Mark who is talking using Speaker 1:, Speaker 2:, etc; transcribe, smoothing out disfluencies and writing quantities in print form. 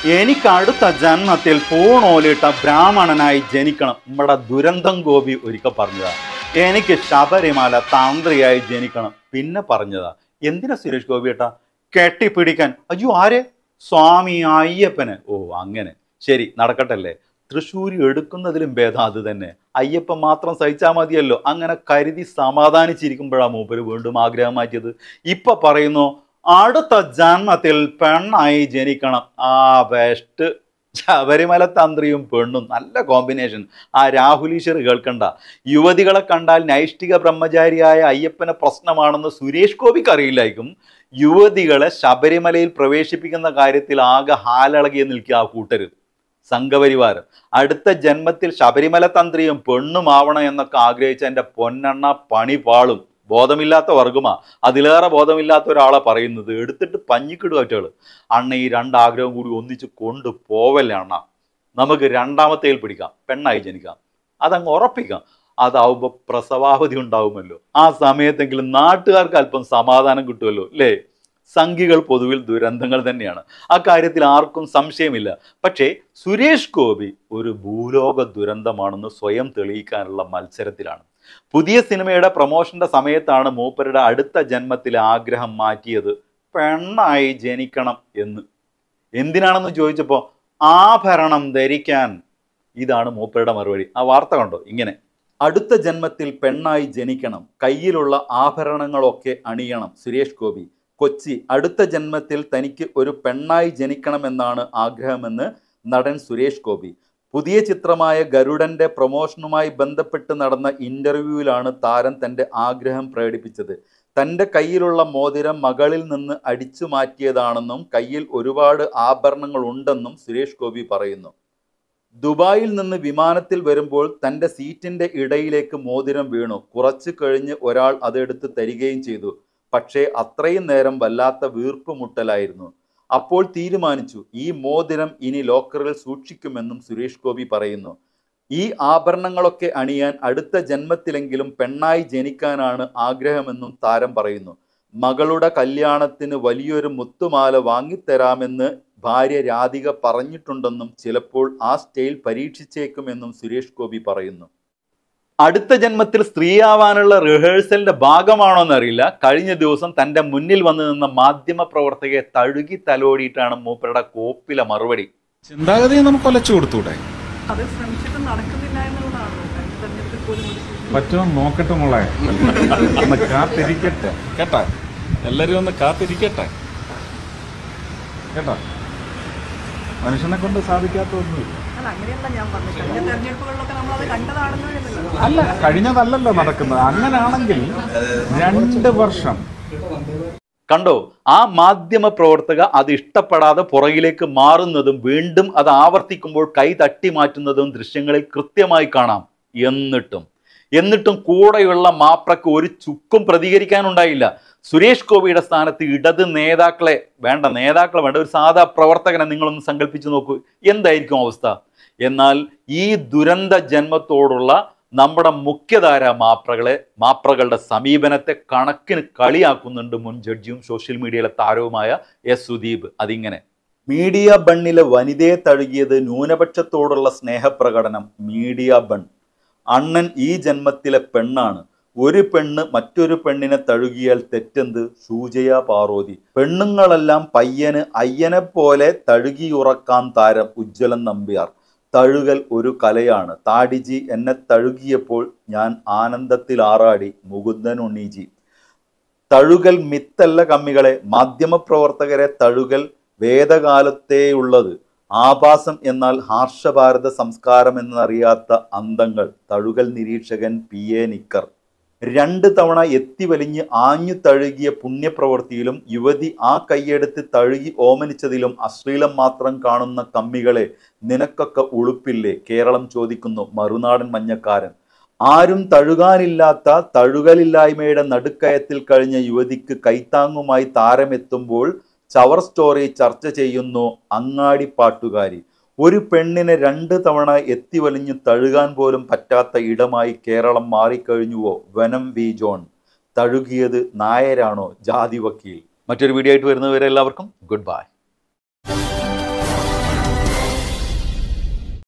Speaker 1: എനിക്ക് അടുത്ത ജന്മത്തിൽ പൂണോലിട്ട ബ്രാഹ്മണനായി ജനിക്കണം. നമ്മുടെ ദുരന്തം ഗോപി ഒരിക്കൽ പറഞ്ഞതാ. എനിക്ക് ശബരിമല തന്ത്രിയായി ജനിക്കണം. പിന്നെ പറഞ്ഞതാ. എന്തിനാ സുരേഷ് ഗോപി ഏട്ടാ? കെട്ടിപ്പിടിക്കാൻ. അയ്യോ ആരെ? സ്വാമി അയ്യപ്പന്. ഓ അങ്ങനെ, ശരി നടക്കട്ടല്ലേ. തൃശ്ശൂർ എടുക്കുന്നതിലും ഭേദം അത് തന്നെ. അയ്യപ്പൻ മാത്രം സഹിച്ചാൽ മതിയല്ലോ. അങ്ങനെ കരുതി സമാധാനിച്ചിരിക്കുമ്പോഴാണ് മൂപ്പര് വീണ്ടും ആഗ്രഹം മാറ്റിയത്. ഇപ്പൊ പറയുന്നു അടുത്ത ജന്മത്തിൽ പെണ്ണായി ജനിക്കണം. ആ ബെസ്റ്റ്. ശബരിമല തന്ത്രിയും പെണ്ണും നല്ല കോമ്പിനേഷൻ. ആ രാഹുലീശ്വർ കേൾക്കണ്ട. യുവതികളെ കണ്ടാൽ നൈഷ്ഠിക ബ്രഹ്മചാരിയായ അയ്യപ്പന് പ്രശ്നമാണെന്ന് സുരേഷ് ഗോപിക്ക് അറിയില്ലായിരിക്കും. യുവതികളെ ശബരിമലയിൽ പ്രവേശിപ്പിക്കുന്ന കാര്യത്തിൽ ആകെ ഹാലളകി നിൽക്കുക ആ കൂട്ടര്, സംഘപരിവാരം. അടുത്ത ജന്മത്തിൽ ശബരിമല തന്ത്രിയും പെണ്ണും ആവണം എന്നൊക്കെ ആഗ്രഹിച്ച എൻ്റെ പൊന്നെണ്ണ പണി പാളും. ബോധമില്ലാത്ത വർഗമാ. അതിലേറെ ബോധമില്ലാത്ത ഒരാളെ പറയുന്നത്. എടുത്തിട്ട് പഞ്ഞിക്കിടുക ഒറ്റകള്. അണ്ണ ഈ രണ്ടാഗ്രഹം കൂടി ഒന്നിച്ച് കൊണ്ട് പോവല്ലേ അണ്ണ. നമുക്ക് രണ്ടാമത്തേൽ പിടിക്കാം, പെണ്ണായി ജനിക്കാം. അതങ്ങ് ഉറപ്പിക്കാം. അതാവുമ്പോൾ പ്രസവാവധി ഉണ്ടാവുമല്ലോ. ആ സമയത്തെങ്കിലും നാട്ടുകാർക്ക് അല്പം സമാധാനം കിട്ടുമല്ലോ അല്ലേ. സംഘികൾ പൊതുവിൽ ദുരന്തങ്ങൾ തന്നെയാണ്. ആ കാര്യത്തിൽ ആർക്കും സംശയമില്ല. പക്ഷേ സുരേഷ് ഗോപി ഒരു ഭൂലോക ദുരന്തമാണെന്ന് സ്വയം തെളിയിക്കാനുള്ള മത്സരത്തിലാണ്. പുതിയ സിനിമയുടെ പ്രൊമോഷന്റെ സമയത്താണ് മൂപ്പരുടെ അടുത്ത ജന്മത്തിലെ ആഗ്രഹം മാറ്റിയത് പെണ്ണായി ജനിക്കണം എന്ന്. എന്തിനാണെന്ന് ചോദിച്ചപ്പോൾ ആഭരണം ധരിക്കാൻ. ഇതാണ് മൂപ്പരുടെ മറുപടി. ആ വാർത്ത കണ്ടോ? ഇങ്ങനെ: അടുത്ത ജന്മത്തിൽ പെണ്ണായി ജനിക്കണം, കയ്യിലുള്ള ആഭരണങ്ങളൊക്കെ അണിയണം. സുരേഷ് ഗോപി, കൊച്ചി. അടുത്ത ജന്മത്തിൽ തനിക്ക് ഒരു പെണ്ണായി ജനിക്കണമെന്നാണ് ആഗ്രഹമെന്ന് നടൻ സുരേഷ് ഗോപി. പുതിയ ചിത്രമായ ഗരുഡന്റെ പ്രൊമോഷനുമായി ബന്ധപ്പെട്ട് നടന്ന ഇന്റർവ്യൂവിലാണ് താരം തന്റെ ആഗ്രഹം പ്രകടിപ്പിച്ചത്. തൻ്റെ കയ്യിലുള്ള മോതിരം മകളിൽ നിന്ന് അടിച്ചു മാറ്റിയതാണെന്നും കയ്യിൽ ഒരുപാട് ആഭരണങ്ങൾ ഉണ്ടെന്നും സുരേഷ് ഗോപി പറയുന്നു. ദുബായിൽ നിന്ന് വിമാനത്തിൽ വരുമ്പോൾ തൻ്റെ സീറ്റിന്റെ ഇടയിലേക്ക് മോതിരം വീണു. കുറച്ചു കഴിഞ്ഞ് ഒരാൾ അതെടുത്ത് തരികയും ചെയ്തു. പക്ഷേ അത്രയും നേരം വല്ലാത്ത വീർപ്പുമുട്ടലായിരുന്നു. അപ്പോൾ തീരുമാനിച്ചു ഈ മോതിരം ഇനി ലോക്കറിൽ സൂക്ഷിക്കുമെന്നും സുരേഷ് ഗോപി പറയുന്നു. ഈ ആഭരണങ്ങളൊക്കെ അണിയാൻ അടുത്ത ജന്മത്തിലെങ്കിലും പെണ്ണായി ജനിക്കാനാണ് ആഗ്രഹമെന്നും താരം പറയുന്നു. മകളുടെ കല്യാണത്തിന് വലിയൊരു മുത്തുമാല വാങ്ങിത്തരാമെന്ന് ഭാര്യ രാധിക പറഞ്ഞിട്ടുണ്ടെന്നും ചിലപ്പോൾ ആ സ്റ്റൈൽ പരീക്ഷിച്ചേക്കുമെന്നും സുരേഷ് ഗോപി പറയുന്നു. അടുത്ത ജന്മത്തിൽ സ്ത്രീയാവാനുള്ള റിഹേഴ്സലിന്റെ ഭാഗമാണോ എന്നറിയില്ല. കഴിഞ്ഞ ദിവസം തൻ്റെ മുന്നിൽ വന്നു നിന്ന മാധ്യമ പ്രവർത്തകയെ തഴുകി തലോടിയിട്ടാണ് മൂപ്പരുടെ കോപ്പിലെ മറുപടി.
Speaker 2: ചിന്താഗതി നമുക്ക് ഒലച്ചു കൊടുത്തൂടെ? പറ്റുമോ നോക്കട്ടെ മോളെ. ഒന്ന് കാത്തിരിക്കട്ടെ കേട്ടാ. എല്ലാരും ഒന്ന് കാത്തിരിക്കട്ടെ കേട്ടാ. മനുഷ്യനെ കൊണ്ട് സാധിക്കാത്തൊന്നുമില്ല. അല്ല, കഴിഞ്ഞതല്ലല്ലോ നടക്കുന്നത്. അങ്ങനെയാണെങ്കിൽ 2 വർഷം
Speaker 1: കണ്ടോ? ആ മാധ്യമ പ്രവർത്തക അത് ഇഷ്ടപ്പെടാതെ പുറകിലേക്ക് മാറുന്നതും വീണ്ടും അത് ആവർത്തിക്കുമ്പോൾ കൈ തട്ടി മാറ്റുന്നതും ദൃശ്യങ്ങളിൽ കൃത്യമായി കാണാം. എന്നിട്ടും കൂടെയുള്ള മാപ്രക്ക് ഒരു ചുക്കും പ്രതികരിക്കാനുണ്ടായില്ല. സുരേഷ് ഗോപിയുടെ സ്ഥാനത്ത് ഇടത് നേതാക്കളെ വേണ്ട, ഒരു സാധാ പ്രവർത്തകനെ നിങ്ങളൊന്ന് സങ്കല്പിച്ചു നോക്കൂ, എന്തായിരിക്കും അവസ്ഥ? എന്നാൽ ഈ ദുരന്ത ജന്മത്തോടുള്ള നമ്മുടെ മുഖ്യധാര മാപ്രകളുടെ സമീപനത്തെ കണക്കിന് കളിയാക്കുന്നുണ്ട് മുൻ ജഡ്ജിയും സോഷ്യൽ മീഡിയയിലെ താരവുമായ എസ് സുദീപ്. അതിങ്ങനെ: മീഡിയ ബണ്ണിലെ വനിതയെ തഴുകിയത് ന്യൂനപക്ഷത്തോടുള്ള സ്നേഹപ്രകടനം. മീഡിയ ബൺ അണ്ണൻ ഈ ജന്മത്തിലെ പെണ്ണാണ്. ഒരു പെണ്ണ് മറ്റൊരു പെണ്ണിനെ തഴുകിയാൽ തെറ്റെന്ത്? സൂജയ പാർവതി. പെണ്ണുങ്ങളെല്ലാം പയ്യന് അയ്യനെ പോലെ തഴുകിയുറക്കാൻ താരം ഉജ്ജ്വലൻ നമ്പ്യാർ. തഴുകൽ ഒരു കലയാണ്. താടിജി എന്നെ തഴുകിയപ്പോൾ ഞാൻ ആനന്ദത്തിൽ ആറാടി. മുകുന്ദൻ ഉണ്ണീജി. തഴുകൽ മിത്തല്ല കമ്മികളെ. മാധ്യമപ്രവർത്തകരെ തഴുകൽ വേദകാലത്തേയുള്ളത്. ആഭാസം എന്നാൽ ഹാർഷഭാരത സംസ്കാരം എന്നറിയാത്ത അന്തങ്ങൾ. തഴുകൽ നിരീക്ഷകൻ PA നിക്കർ. 2 തവണ എത്തിവലിഞ്ഞ് ആഞ്ഞു തഴുകിയ പുണ്യപ്രവൃത്തിയിലും യുവതി ആ കൈയെടുത്ത് തഴുകി ഓമനിച്ചതിലും അശ്ലീലം മാത്രം കാണുന്ന കമ്മികളെ, നിനക്കൊക്കെ ഉളുപ്പില്ലേ? കേരളം ചോദിക്കുന്നു മറുനാടൻ മഞ്ഞക്കാരൻ. ആരും തഴുകാനില്ലാത്ത തഴുകലില്ലായ്മയുടെ നടുക്കയത്തിൽ കഴിഞ്ഞ യുവതിക്ക് കൈത്താങ്ങുമായി താരമെത്തുമ്പോൾ ചവർ സ്റ്റോറി ചർച്ച ചെയ്യുന്നു അങ്ങാടിപ്പാട്ടുകാരി. ഒരു പെണ്ണിനെ 2 തവണ എത്തിവലിഞ്ഞു തഴുകാൻ പോലും പറ്റാത്ത ഇടമായി കേരളം മാറിക്കഴിഞ്ഞുവോ? വനം വി ജോൺ. തഴുകിയത് നായരാണോ ജാതി വക്കീൽ? മറ്റൊരു വീഡിയോ ആയിട്ട് വരുന്നവരെ എല്ലാവർക്കും ഗുഡ് ബൈ.